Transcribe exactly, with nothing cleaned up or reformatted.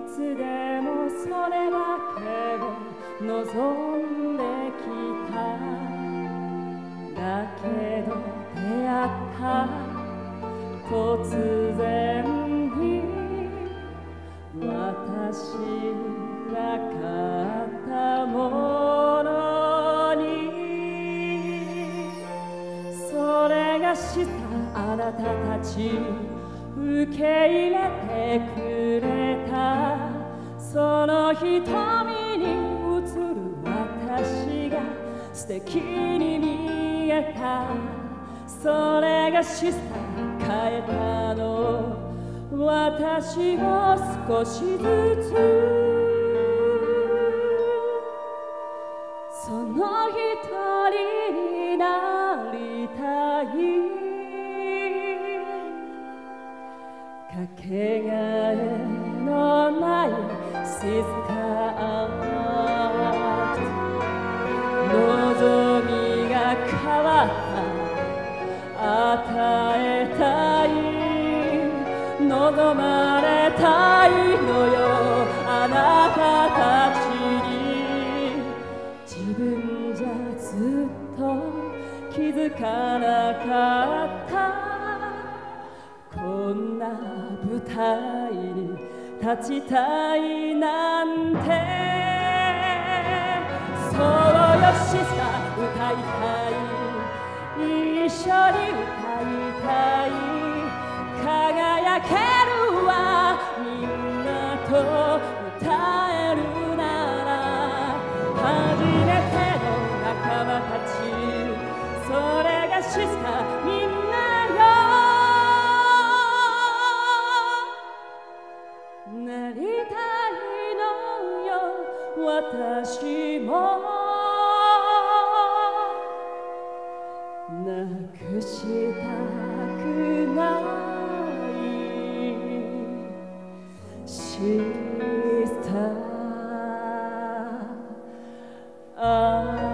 つでもそれだけを望んできた。だけど出会った突然に私が買ったものに、それがしたあなたたち受け入れてくれた。その瞳に映る私が素敵に見えた。それがした変えたの私を少しずつ。その一人になりたい。かけがえのないシスターアクト、望みが変わった与えたい、望まれたいのよあなたたちに。自分じゃずっと気づかなかった。こんな舞台に立ちたいなんて。そうよシスター歌いたい、一緒に歌いたい。輝けるわみんなと歌えるなら。初めての仲間たち、それがシスターみんなよ。なりたいのよ私も。なくしたくないシスター。